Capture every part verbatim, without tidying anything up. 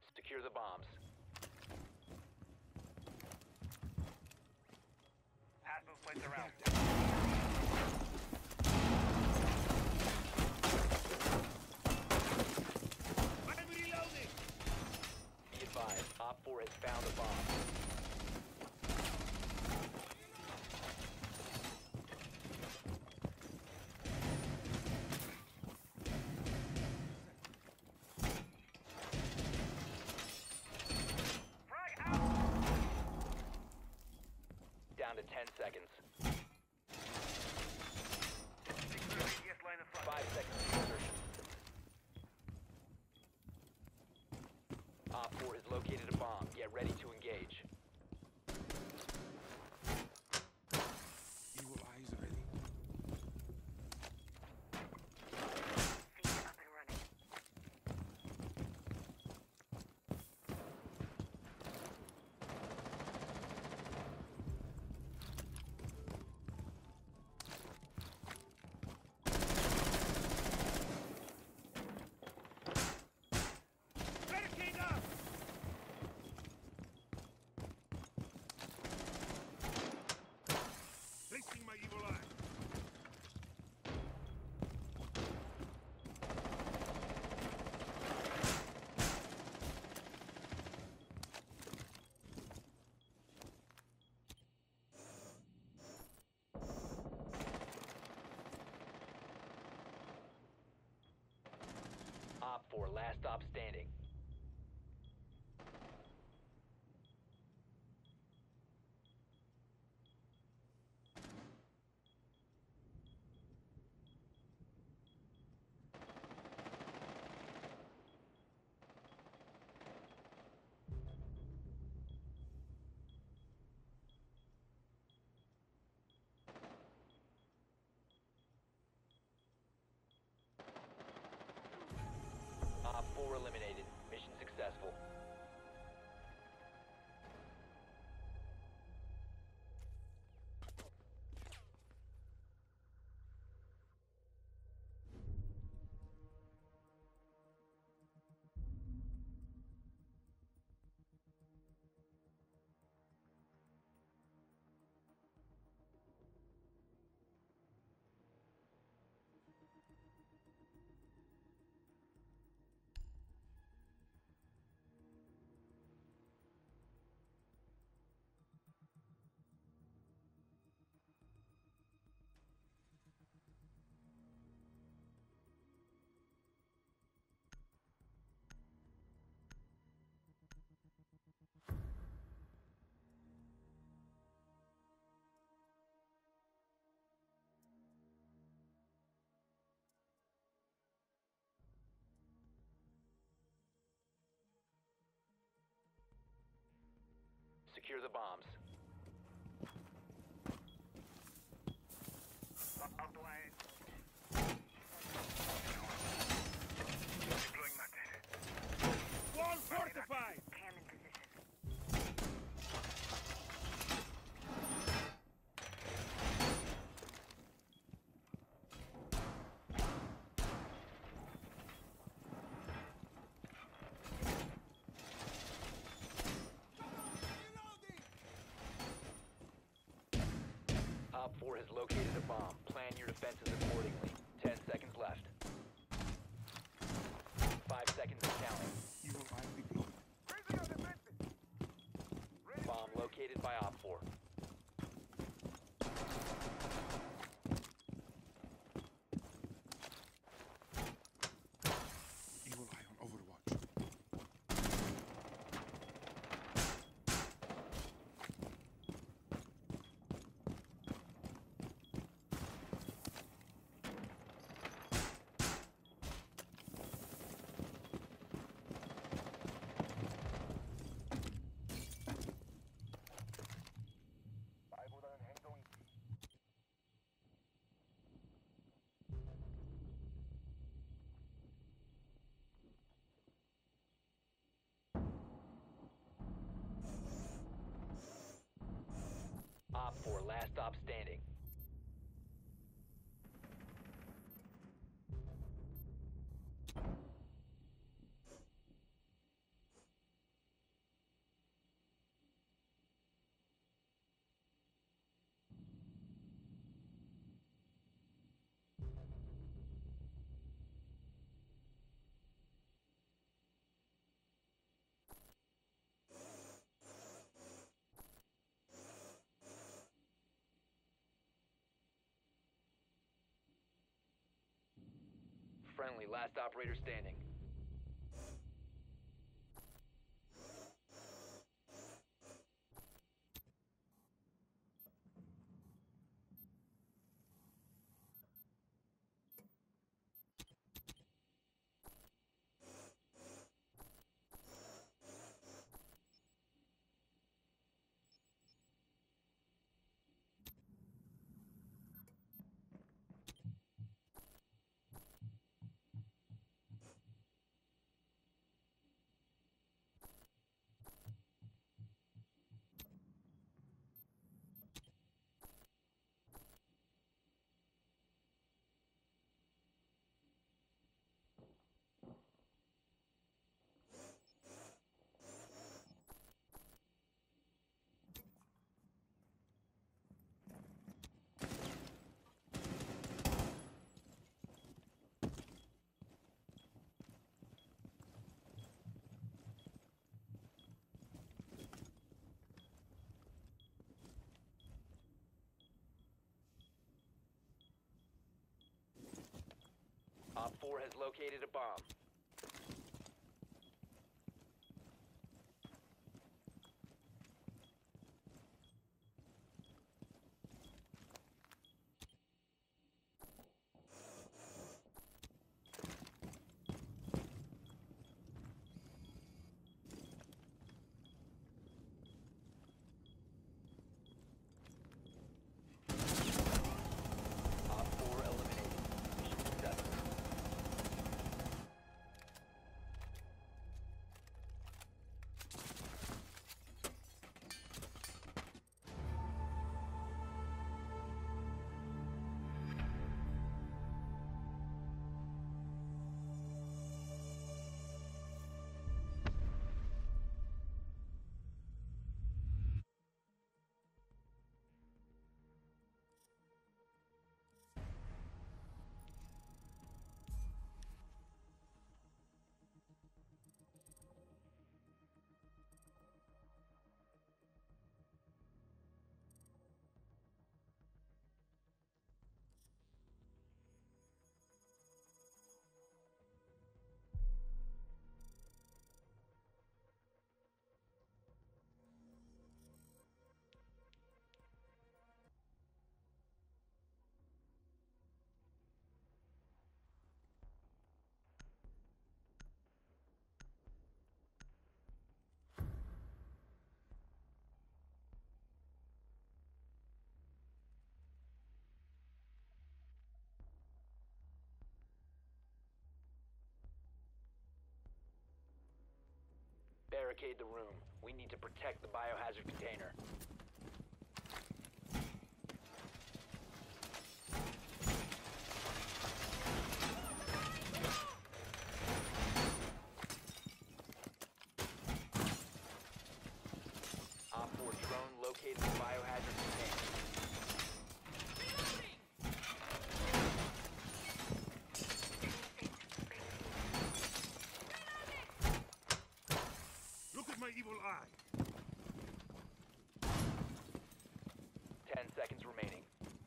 Secure the bombs. Hostiles placed around. I'm reloading! Be advised, Op four has found a bomb. Frag out! Down to ten seconds. Secure radius line of fire. Five seconds to insertion. Op four has located a bomb. Get ready to engage. Evil eyes ready. Feed up and running. Barricade up! Placing my evil eye. Op four, last stop standing. Op four eliminated. Mission successful. Secure the bombs. Out the way. Deploying method. Wall fortified! Cam in position. Op four has located a bomb. Plan your defenses accordingly. Ten seconds left. Five seconds and counting. Evil eye deployed. Raising our defenses. Bomb located by Op four. Evil eye on Overwatch. 말보다는 행동이. Op four, last stop standing. Friendly, last operator standing. Op four has located a bomb. Op four eliminated. Mission successful. Barricade the room. We need to protect the biohazard container. Op four drone located the biohazard container. Look at my evil eye. Ten seconds remaining.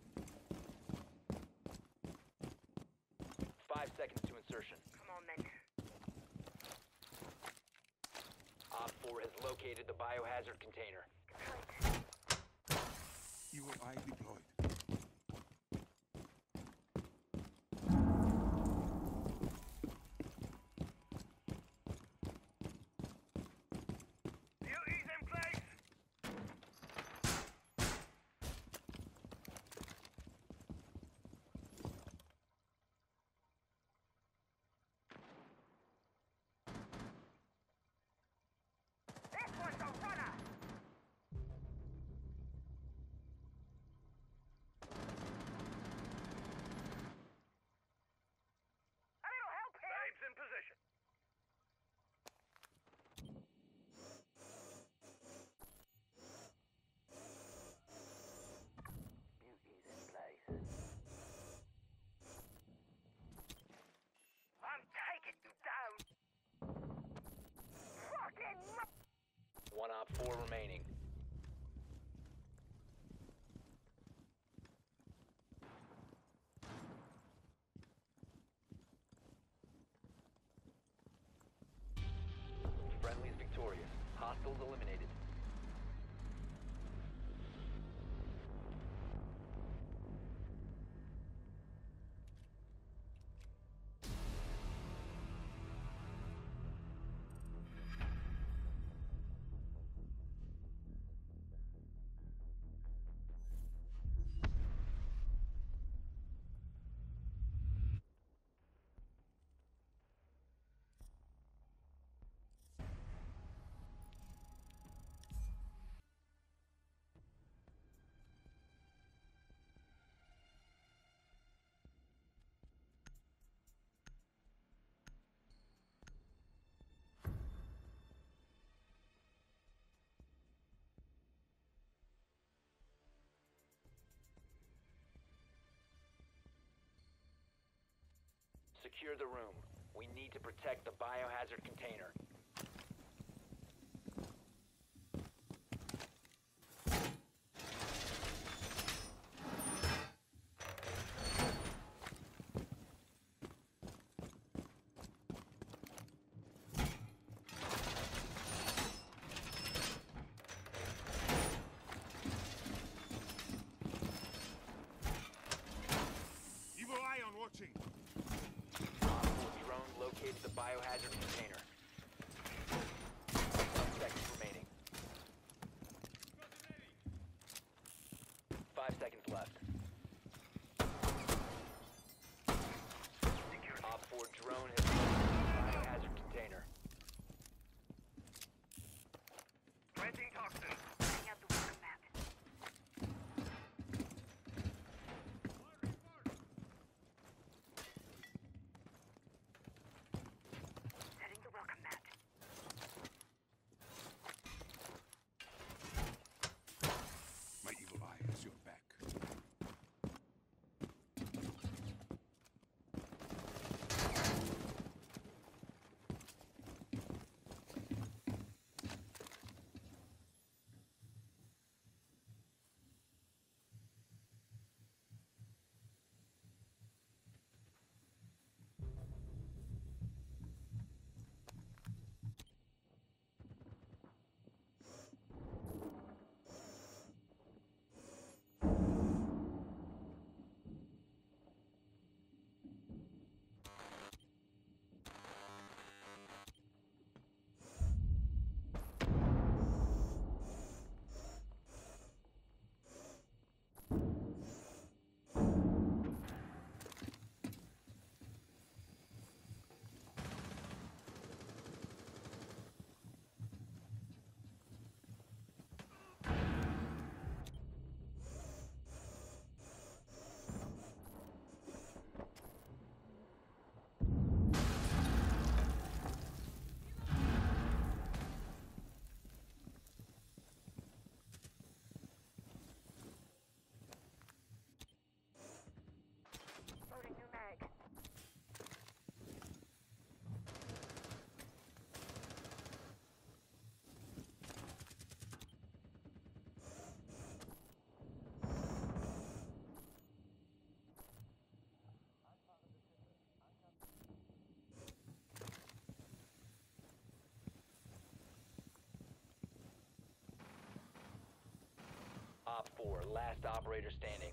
Five seconds to insertion. Come on then. Op four has located the biohazard container. Evil eye deployed. Duties in place. This one's a runner. A little help here. Babes in position. Duties in place. I'm taking you down. Fucking mu- One op four remaining. Hostiles eliminated. Secure the room. We need to protect the biohazard container. Evil eye on watching. Drone located the biohazard container. Ten seconds remaining. Five seconds left. Op four drone has located the biohazard container. Planting toxin. Bring out the welcome mat. Setting the welcome mat. My evil eye has your back. Loading new mag. Op four, last operator standing.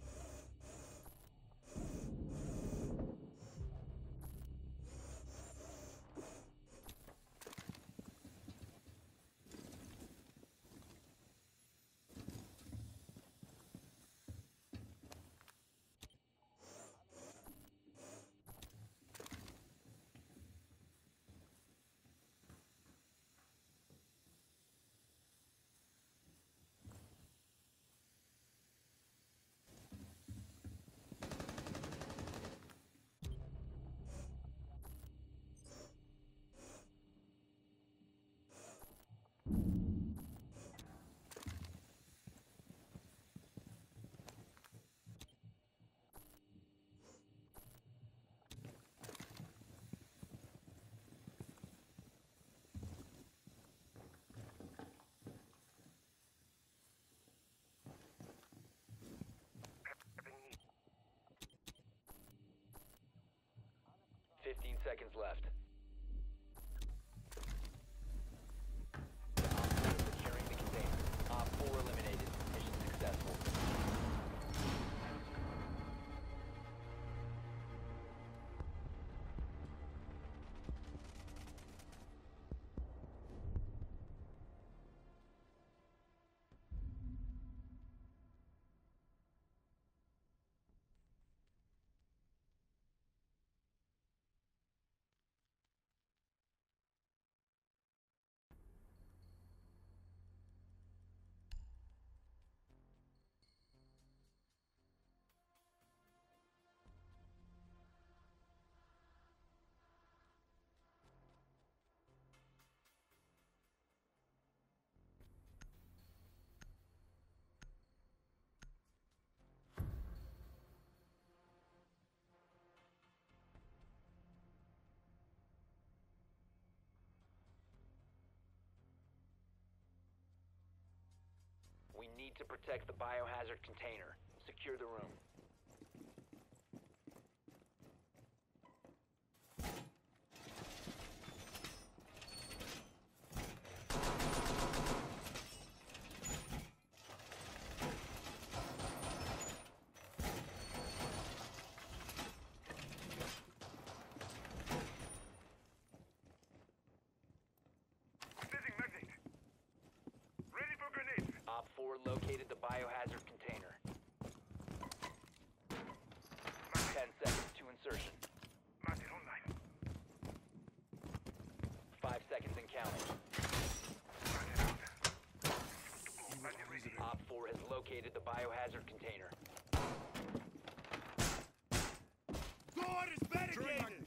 Fifteen seconds left. Op four need to protect the biohazard container. Secure the room. Setting magnet. Ready for grenade. Op four located the biohazard container. Ten seconds to insertion. Magnet online. Five seconds and counting. Magnet out. Magnet ready. Op four has located the biohazard container. Door is barricaded!